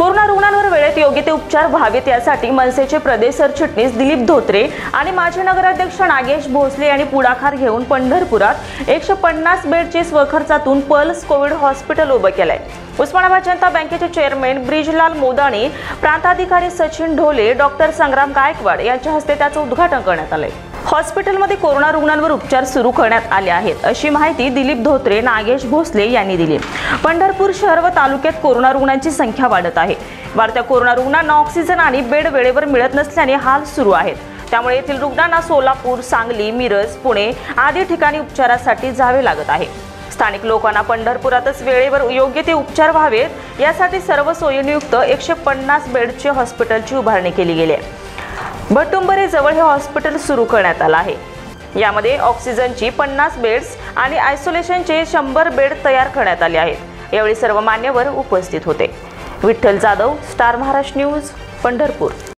Corona रुग्णांवर वेळेत योग्य ते उपचार व्हावेत यासाठी मनसेचे प्रदेश सरचिटणीस दिलीप धोत्रे आणि माजी नगराध्यक्ष नागेश भोसले यांनी पुढाकार घेऊन पंढरपुरात 150 बेडचे स्वखर्चातून पल्स कोविड हॉस्पिटल उभे केले। उस्मानाबाद जनता बँकेचे चेअरमन ब्रिजलाल मोदाणी, प्रांताधिकारी सचिन ढोले, डॉक्टर संग्राम गायकवाड यांच्या हस्ते त्याचे उद्घाटन करण्यात आले। हॉस्पिटलमध्ये कोरोना रुग्णांवर उपचार सुरू करण्यात आले आहेत अशी माहिती दिलीप धोत्रे, नागेश भोसले यांनी दिली। पंढरपूर शहर व तालुक्यात कोरोना रुग्णांची संख्या वाढत आहे। वाढत्या कोरोना रुग्णांना ऑक्सिजन आणि बेड वेळेवर मिळत नसल्याने हाल सुरू आहेत। त्यामुळे येथील रुग्णांना सोलापूर, सांगली, मिरज, पुणे आदी ठिकाणी उपचारासाठी जावे लागत आहे। स्थानिक लोकांना पंढरपुरातच वेळेवर योग्य ते उपचार व्हावेत यासाठी सर्व सोयींयुक्त 150 बेडचे हॉस्पिटलची उभारणी केली गेली आहे। भटुंबरे जवळ हे हॉस्पिटल सुरू करण्यात आले आहे। यामध्ये ऑक्सिजनची 50 बेड्स आणि आयसोलेशनचे 100 बेड तयार करण्यात आले आहेत। यावेळी सर्व मान्यवर उपस्थित होते। Vitthal Jadhav, star Maharashtra news, Pandharpur.